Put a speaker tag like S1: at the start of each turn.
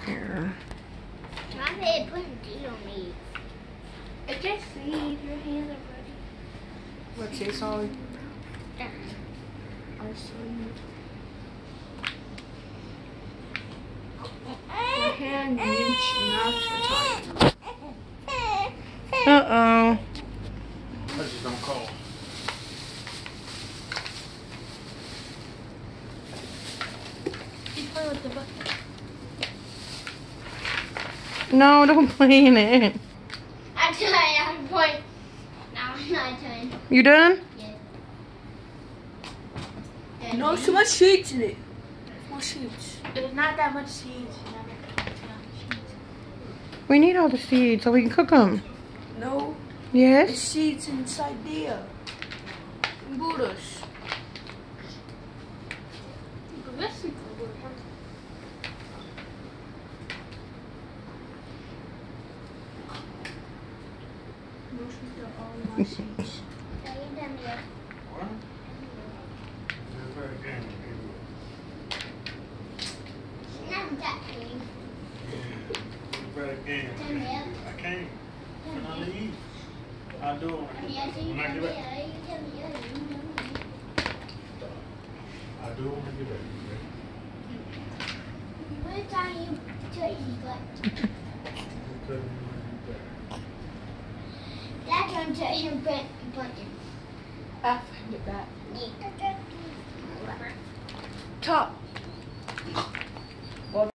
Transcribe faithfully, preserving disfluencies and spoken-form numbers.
S1: Here.
S2: My bad putting tea on me.
S3: I just see your hands are ready.
S1: What's this all?
S3: I'll show you.
S1: Your hand needs not to tighten. Uh-oh.
S4: Let's just don't call.
S3: You play with the bucket.
S1: No, don't play in it.
S2: I tried at one point. Now I'm not trying.
S1: You done?
S2: Yeah.
S3: No, too much seeds in it. More seeds. There's not that much seeds. Not that much seeds.
S1: We need all the seeds so we can cook them.
S3: No, there's
S1: Yes?
S3: seeds inside there. Buddhas. Most of all my seeds.
S2: Are you done yet?
S4: What? It's very game.
S2: Not that game.
S4: Yeah. It's very game.
S2: Done yet?
S4: I can't. Can I leave? I do it
S2: Yes, you
S4: when I
S2: tell
S4: get
S2: me.
S4: back.
S2: You tell me. You tell me.
S4: I do it when I get back.
S2: What time you tell you got?
S4: Okay?
S2: That's on tell him button. button.
S3: I'll find it back.
S2: Yeah.
S3: Top.